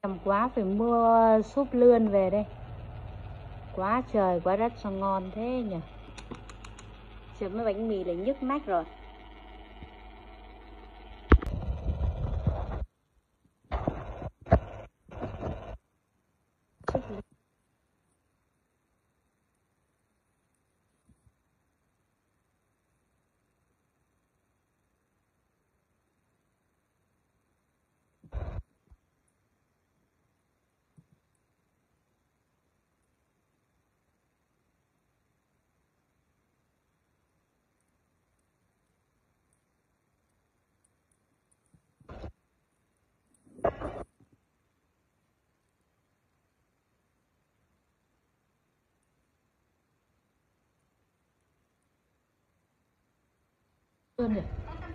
Quá phải mua súp lươn về đây. Quá trời quá đất sao ngon thế nhỉ. Chấm với bánh mì là nhức nách rồi. Lươn nhỉ.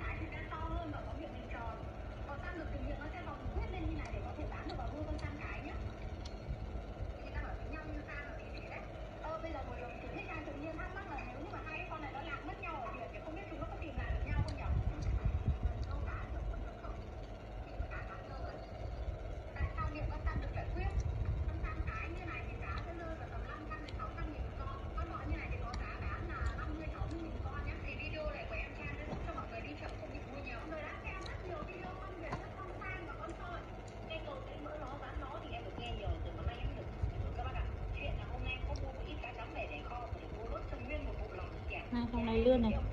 Này, con này lươn này.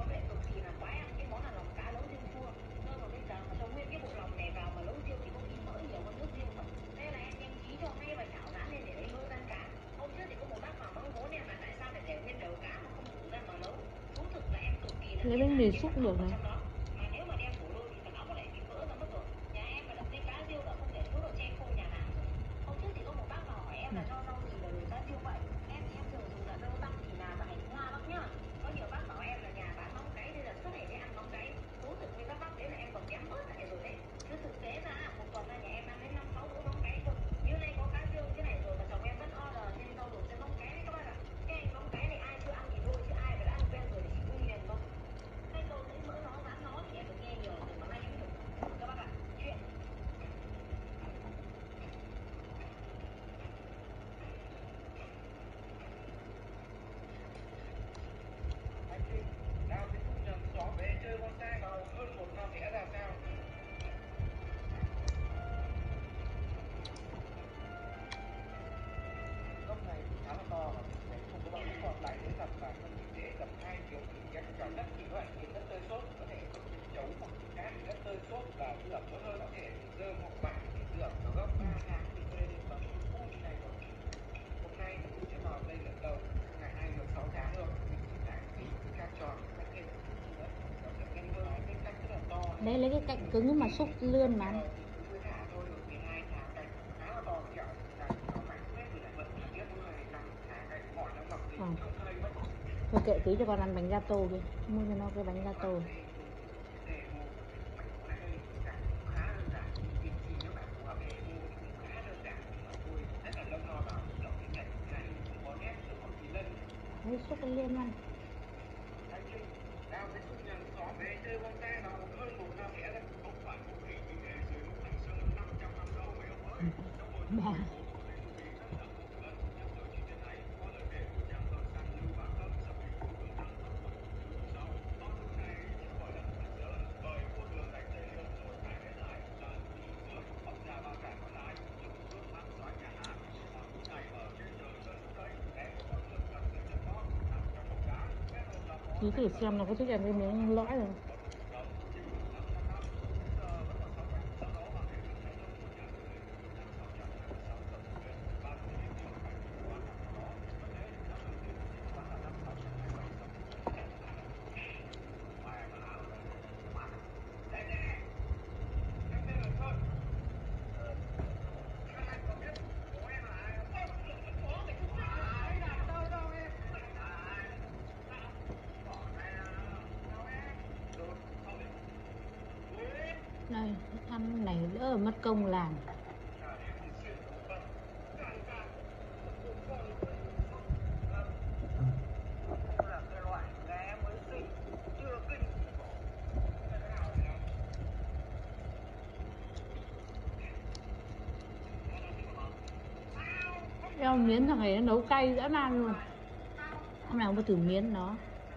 Lấy bánh mì xúc được này. Đấy, lấy cái cạnh cứng mà xúc lươn mà ăn. Thôi kệ, tí cho con ăn bánh gato đi. Mua cho nó cái bánh gato. Đấy, xúc cái lươn ăn. Bà. Cứ thử xem nó có thích ăn cái miếng lõi rồi. Đây, ăn này đỡ mất công làm. Eo miến thằng này nó nấu cay dã man luôn. Hôm nào có thử miến nó.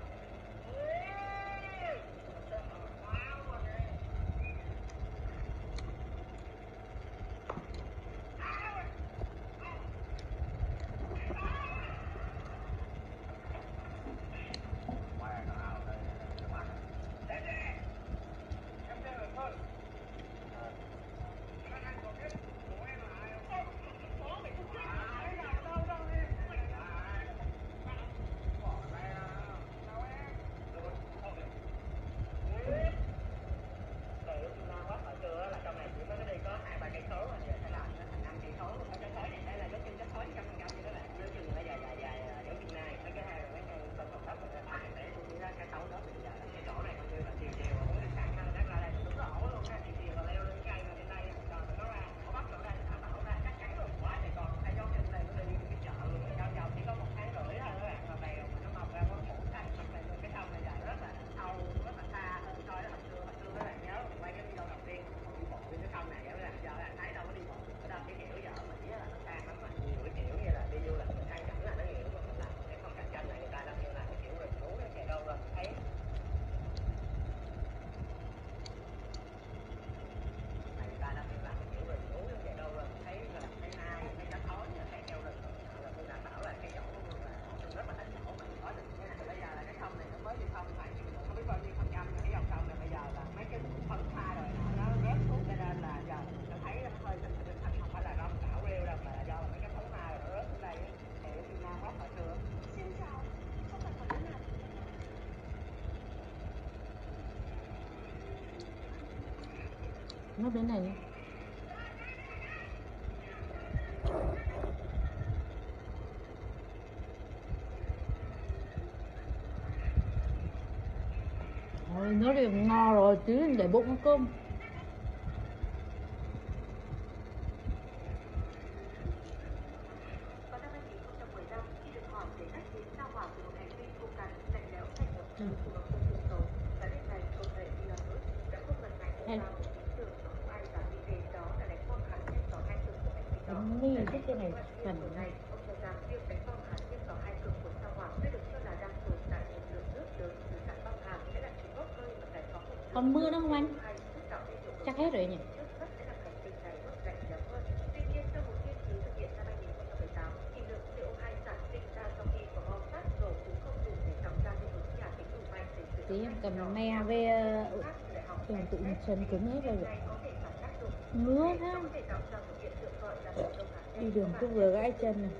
Nó đến này. Thôi nó đều ngon rồi, tí để bụng cơm. Ni thích cái này phần còn mưa nữa không anh? Chắc hết rồi nhỉ? Tí em cầm me về tưởng tự chân cứng hết rồi. Ngứa thế. Đi đường cứ vừa gãi chân này.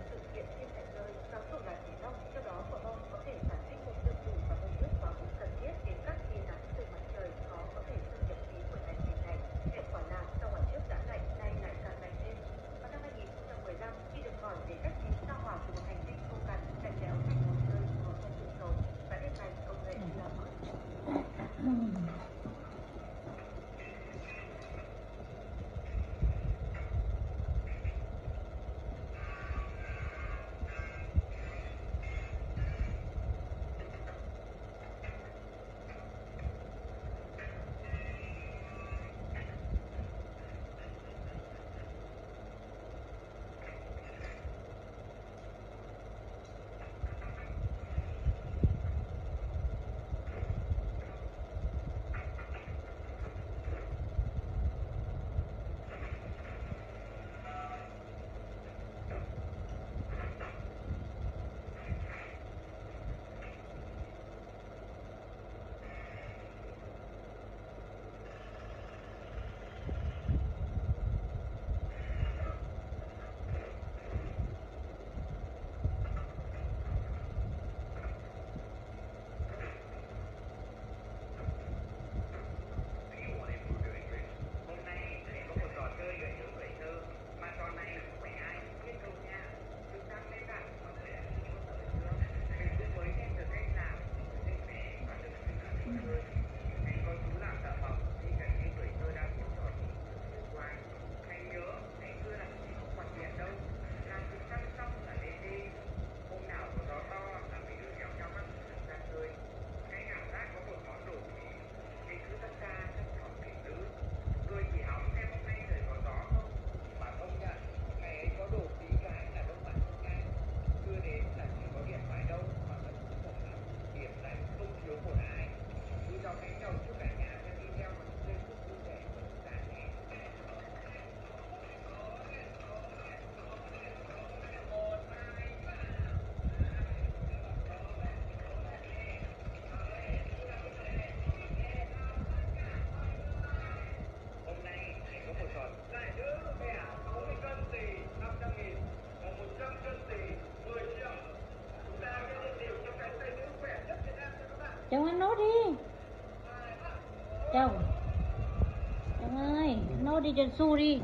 nốt đi. Chồng ơi, nốt đi cho su đi.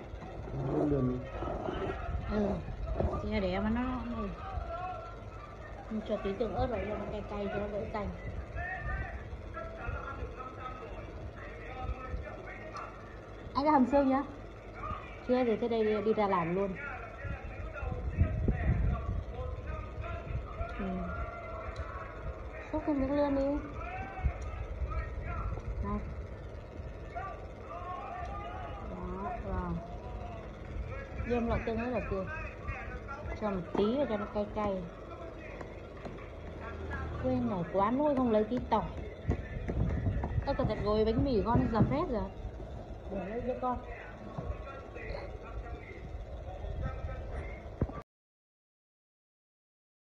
Ừ, thì để mà nó này. Mình cho tí tương ớt vào cho nó cay cay cho nó đỡ cay. Anh đã hầm xương nhá. Chưa thì thế đây đi ra làm luôn. Xúc thêm miếng lươn đi. Này. Đó, rồi. Dâm lọc tương ớt vào kìa. Cho một tí vào cho nó cay cay. Quên ở quán nuôi không lấy tí tỏi. Ơ, thật gồi bánh mì con dập hết rồi. Để lấy cho con.